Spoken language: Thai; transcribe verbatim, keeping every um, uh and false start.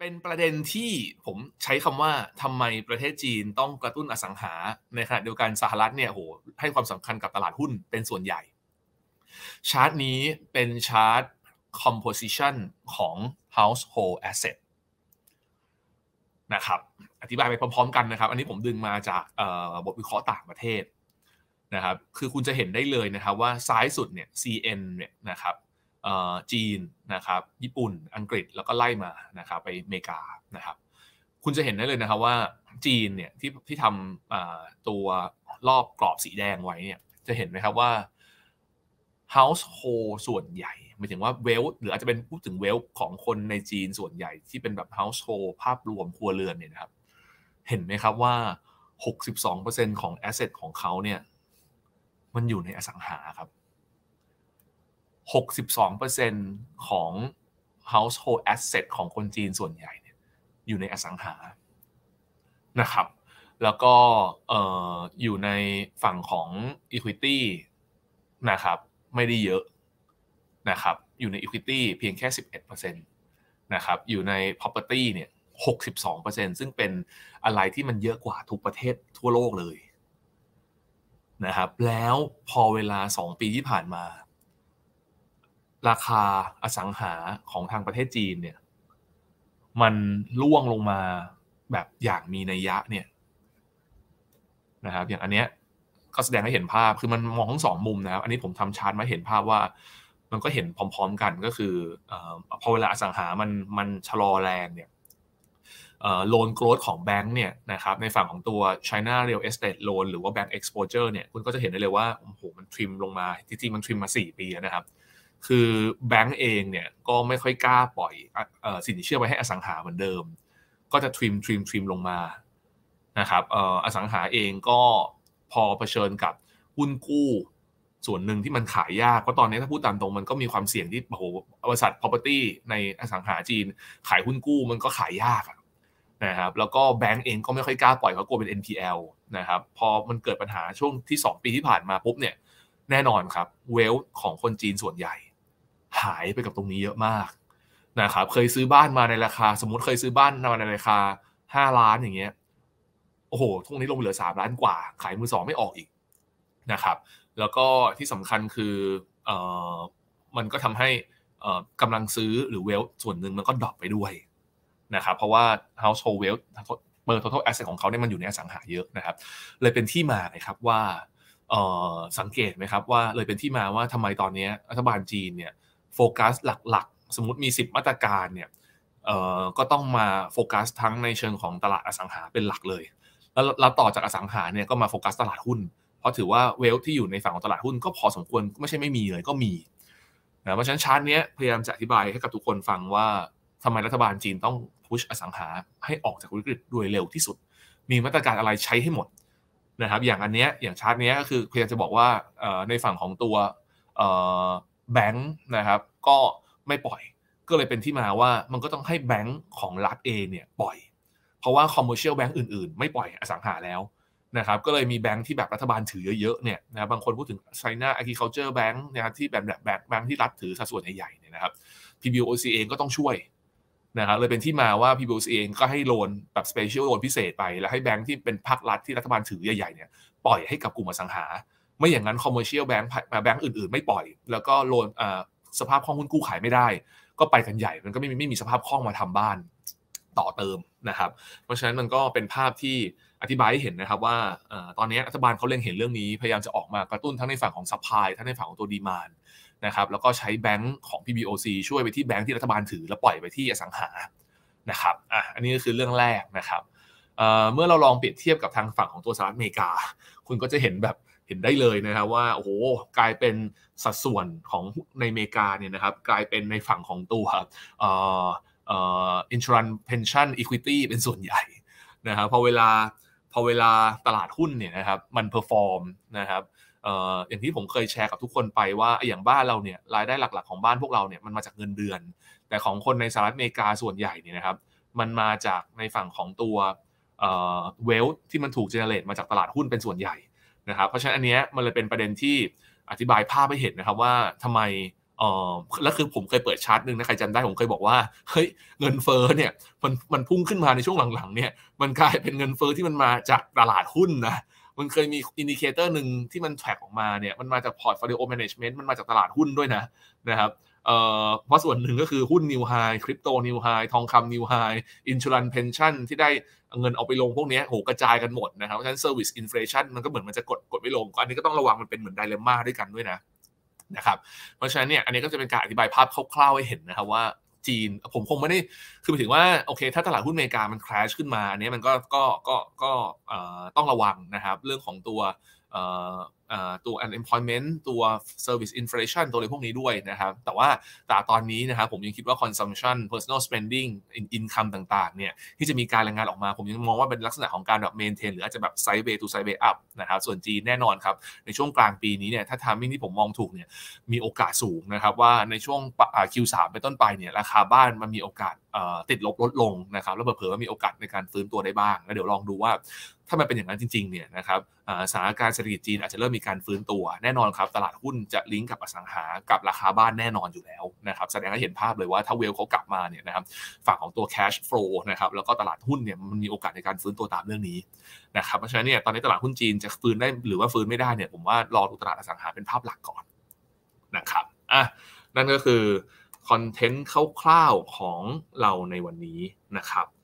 เป็นประเด็นที่ผมใช้คำว่าทำไมประเทศจีนต้องกระตุ้นอสังหาในขณะเดียวกันสหรัฐเนี่ยโอ้โฮให้ความสำคัญกับตลาดหุ้นเป็นส่วนใหญ่ชาร์ตนี้เป็นชาร์ต composition ของ household asset นะครับอธิบายไปพร้อมๆกันนะครับอันนี้ผมดึงมาจากเอ่อบทวิเคราะห์ต่างประเทศนะครับคือคุณจะเห็นได้เลยนะครับว่าซ้ายสุดเนี่ย ซี เอ็น เนี่ยนะครับเอ่อจีนนะครับญี่ปุ่นอังกฤษแล้วก็ไล่มานะครับไปอเมริกานะครับคุณจะเห็นได้เลยนะครับว่าจีนเนี่ยที่ที่ทำอ่าตัวรอบกรอบสีแดงไว้เนี่ยจะเห็นไหมครับว่า household ส่วนใหญ่หมายถึงว่า wealth หรืออาจจะเป็นพูดถึง wealth ของคนในจีนส่วนใหญ่ที่เป็นแบบ household ภาพรวมครัวเรือนเนี่ยนะครับเห็นไหมครับว่า หกสิบสองเปอร์เซ็นต์ ของ asset ของเขาเนี่ยมันอยู่ในอสังหาครับ หกสิบสองเปอร์เซ็นต์ ของ household asset ของคนจีนส่วนใหญ่เนี่ยอยู่ในอสังหานะครับแล้วก็เอ่ออยู่ในฝั่งของ equity นะครับไม่ได้เยอะนะครับอยู่ใน equity เพียงแค่ สิบเอ็ดเปอร์เซ็นต์ นะครับอยู่ใน property เนี่ย หกสิบสองเปอร์เซ็นต์ ซึ่งเป็นอะไรที่มันเยอะกว่าทุกประเทศทั่วโลกเลยนะครับแล้วพอเวลาสองปีที่ผ่านมาราคาอสังหาของทางประเทศจีนเนี่ยมันร่วงลงมาแบบอย่างมีนัยยะเนี่ยนะครับอย่างอันเนี้ยก็แสดงให้เห็นภาพคือมันมองทั้งสองมุมนะครับอันนี้ผมทำชาร์ตมาเห็นภาพว่ามันก็เห็นพร้อมๆกันก็คือเอ่อพอเวลาอสังหามันมันชะลอแรงเนี่ยเอ่อ loan growth ของแบงก์เนี่ยนะครับในฝั่งของตัว China Real Estate Loan หรือว่า Bank Exposure เนี่ยคุณก็จะเห็นได้เลยว่าโอ้โหมันทริมลงมาจริงๆมันทริมมาสี่ปีแล้วนะครับคือแบงก์เองเนี่ยก็ไม่ค่อยกล้าปล่อยเอ่อสินเชื่อไว้ให้อสังหาเหมือนเดิมก็จะทริมทริมทริมลงมานะครับเอ่ออสังหาเองก็พอเผชิญกับหุ้นกู้ส่วนหนึ่งที่มันขายยากเพราะตอนนี้ถ้าพูดตามตรงมันก็มีความเสี่ยงที่โอ้โหบริษัท property ในอสังหาจีนขายหุ้นกู้มันก็ขายยากนะครับแล้วก็แบงก์เองก็ไม่ค่อยกล้าปล่อยเพราะกลัวเป็น เอ็น พี แอล นะครับพอมันเกิดปัญหาช่วงที่สองปีที่ผ่านมาปุ๊บเนี่ยแน่นอนครับเวลของคนจีนส่วนใหญ่หายไปกับตรงนี้เยอะมากนะครับเคยซื้อบ้านมาในราคาสมมุติเคยซื้อบ้านมาในราคาห้าล้านอย่างเงี้ยโอ้โหทุกนี้ลงเหลือสามล้านกว่าขายมือสองไม่ออกอีกนะครับแล้วก็ที่สำคัญคือเอ่อมันก็ทำให้เอ่อกำลังซื้อหรือเวลส่วนหนึ่งมันก็ดรอปไปด้วยนะครับเพราะว่า household wealth เปิด total asset ของเขาเนี่ยมันอยู่ในอสังหาเยอะนะครับเลยเป็นที่มาเลยครับว่าเอ่อสังเกตไหมครับว่าเลยเป็นที่มาว่าทำไมตอนนี้รัฐบาลจีนเนี่ยโฟกัสหลักๆสมมุติมีสิบมาตรการเนี่ยเอ่อก็ต้องมาโฟกัสทั้งในเชิงของตลาดอสังหาเป็นหลักเลยแล้วแล้วต่อจากอสังหาเนี่ยก็มาโฟกัสตลาดหุ้นเพราะถือว่าเวลที่อยู่ในฝั่งของตลาดหุ้นก็พอสมควรไม่ใช่ไม่มีเลยก็มีนะเพราะฉะนั้นชาร์ตนี้พยายามจะอธิบายให้กับทุกคนฟังว่าทำไมรัฐบาลจีนต้องพุชอสังหาให้ออกจากวิกฤตโดยเร็วที่สุดมีมาตรการอะไรใช้ให้หมดนะครับอย่างอันเนี้ยอย่างชาร์ตนี้ก็คือพยายามจะบอกว่าในฝั่งของตัวแบงค์นะครับก็ไม่ปล่อยก็เลยเป็นที่มาว่ามันก็ต้องให้แบงค์ของรัฐเองเนี่ยปล่อยเพราะว่าคอมเมอร์เชียลแบงค์อื่นๆไม่ปล่อยอสังหาแล้วนะครับก็เลยมีแบงค์ที่แบบรัฐบาลถือเยอะๆเนี่ยนะบางคนพูดถึง China Agriculture Bank นะครับที่แบบแบงค์แบงค์ที่รัฐถือสัดส่วนใหญ่ๆเนี่ยนะครับ พี บี โอ ซี เองก็ต้องช่วยนะครับเลยเป็นที่มาว่า พี บี โอ ซี เองก็ให้โลนแบบ special loan พิเศษไปแล้วให้แบงค์ที่เป็นภาครัฐที่รัฐบาลถือใหญ่ๆเนี่ยปล่อยให้กับกลุ่มอสังหาไม่อย่างนั้น commercial bank แบงค์อื่นๆไม่ปล่อยแล้วก็โลนสภาพคล่องหุ้นกู้ขายไม่ได้ก็ไปกันใหญ่มันก็ไม่มีไม่มีสภาพคล่องมาทำบ้านต่อเติมนะครับเพราะฉะนั้นมันก็เป็นภาพที่อธิบายให้เห็นนะครับว่าตอนนี้รัฐบาลเขาเล็งเห็นเรื่องนี้พยายามจะออกมากระตุ้นทั้งในฝั่งของ supply ทั้งในฝั่งของตัว demand นะครับแล้วก็ใช้แบงค์ของ พี บี โอ ซี ช่วยไปที่แบงค์ที่รัฐบาลถือแล้วปล่อยไปที่อสังหานะครับอ่ะอันนี้ก็คือเรื่องแรกนะครับเอ่อเมื่อเราลองเปรียบเทียบกับทางฝั่งของตัวสหรัฐอเมริกาคุณก็จะเห็นแบบเห็นได้เลยนะครับว่าโอ้โหกลายเป็นสัดส่วนของในอเมริกาเนี่ยนะครับกลายเป็นในฝั่งของตัวเอ่อเอ่อ insurance pension equity เป็นส่วนใหญ่นะครับพอเวลาพอเวลาตลาดหุ้นเนี่ยนะครับมัน perform นะครับเอ่ออย่างที่ผมเคยแชร์กับทุกคนไปว่าอย่างบ้านเราเนี่ยรายได้หลักๆของบ้านพวกเราเนี่ยมันมาจากเงินเดือนแต่ของคนในสหรัฐอเมริกาส่วนใหญ่เนี่ยนะครับมันมาจากในฝั่งของตัวเอ่อ wealth ที่มันถูก generate มาจากตลาดหุ้นเป็นส่วนใหญ่นะครับเพราะฉะนั้นอันเนี้ยมันเลยเป็นประเด็นที่อธิบายภาพให้เห็นนะครับว่าทำไมเออแล้วคือผมเคยเปิดชาร์ตหนึ่งนะใครจำได้ผมเคยบอกว่าเฮ้ยเงินเฟ้อเนี่ยมันมันพุ่งขึ้นมาในช่วงหลังๆเนี่ยมันกลายเป็นเงินเฟ้อที่มันมาจากตลาดหุ้นนะมันเคยมีอินดิเคเตอร์หนึ่งที่มันแทร็กออกมาเนี่ยมันมาจาก Portfolio Management มันมาจากตลาดหุ้นด้วยนะนะครับเอ่อเพราะส่วนหนึ่งก็คือหุ้น New High คริปโต New High ทองคำ New High Insurance Pension ที่ได้เงินเอาไปลงพวกนี้โหกระจายกันหมดนะครับเพราะฉะนั้น Service Inflation มันก็เหมือนมันจะกดกดไม่ลงอันนี้ก็ต้องระวังมันเป็นเหมือนไดเลมม่าด้วยกันด้วยนะนะครับเพราะฉะนั้นเนี่ยอันนี้ก็จะเป็นการอธิบายภาพคร่าวๆให้เห็นนะครับว่าจีนผมคงไม่ได้คือหมายถึงว่าโอเคถ้าตลาดหุ้นอเมริกามัน crash ขึ้นมาอันนี้มันก็ก็ก็ก็ต้องระวังนะครับเรื่องของตัวตัว unemployment ตัว service inflation ตัวอะไรพวกนี้ด้วยนะครับแต่ว่าแต่ตอนนี้นะครับผมยังคิดว่า consumption personal spending income ต่างๆเนี่ยที่จะมีการรายงานออกมาผมยังมองว่าเป็นลักษณะของการแบบ maintain หรืออาจจะแบบ sideways to sideways up นะครับส่วนจีนแน่นอนครับในช่วงกลางปีนี้เนี่ยถ้า timing ที่ผมมองถูกเนี่ยมีโอกาสสูงนะครับว่าในช่วง คิว ทรี เป็นต้นไปเนี่ยราคาบ้านมันมีโอกาสติดลบลดลงนะครับแล้วเผลอๆมีโอกาสในการฟื้นตัวได้บ้างแล้วเดี๋ยวลองดูว่าถ้ามันเป็นอย่างนั้นจริงๆเนี่ยนะครับสถานการณ์เศรษฐกิจจีนอาจจะเริ่มมีการฟื้นตัวแน่นอนครับตลาดหุ้นจะลิงก์กับอสังหากับราคาบ้านแน่นอนอยู่แล้วนะครับแสดงให้เห็นภาพเลยว่าถ้าเวลเขากลับมาเนี่ยนะครับฝั่งของตัว cash flow นะครับแล้วก็ตลาดหุ้นเนี่ยมันมีโอกาสในการฟื้นตัวตามเรื่องนี้นะครับเพราะฉะนั้นเนี่ยตอนนี้ตลาดหุ้นจีนจะฟื้นได้หรือว่าฟื้นไม่ได้เนี่ยผมว่ารอดูตลาดอสังหาเป็นภาพหลักก่อนนะครับอ่ะนั่นก็คือคอนเทนต์คร่าวๆของเราในวันนี้นะครับ